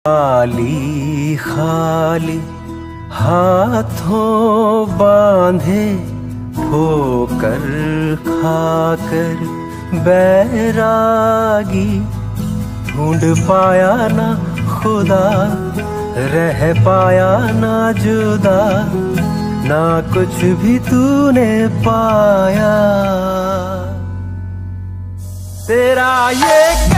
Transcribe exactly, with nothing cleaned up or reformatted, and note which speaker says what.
Speaker 1: खाली खाली हाथों बांधे ठोकर खाकर बैरागी, ढूंढ पाया ना खुदा, रह पाया ना जुदा, ना कुछ भी तूने पाया। तेरा ये